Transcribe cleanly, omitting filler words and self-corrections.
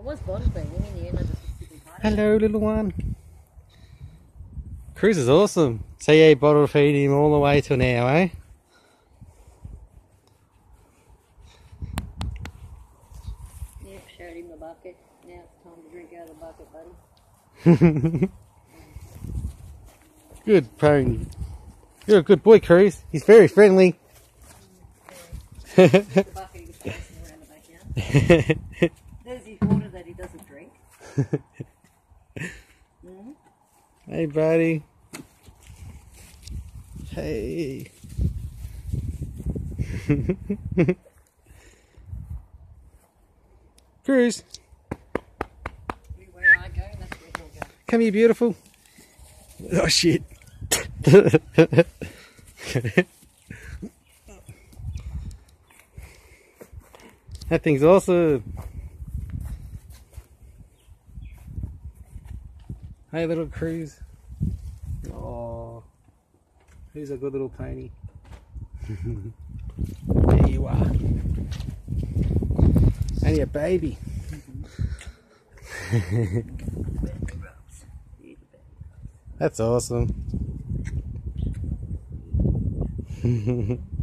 I was bottle feeding in the end. I just didn't party. Hello, little one. Cruz is awesome. So you bottle feed him all the way till now, eh? Yep, showed him the bucket. Now it's time to drink out of the bucket, buddy. Good pony. You're a good boy, Cruz. He's very friendly. The bucket he was chasing around the backyard. There's his water that he doesn't drink. Hey, buddy. Hey. Cruz. Where I go, that's where he'll go. Come here, beautiful. Oh, shit. That thing's awesome. Hey, little Cruz. Oh, he's a good little pony. There you are. And your baby. That's awesome.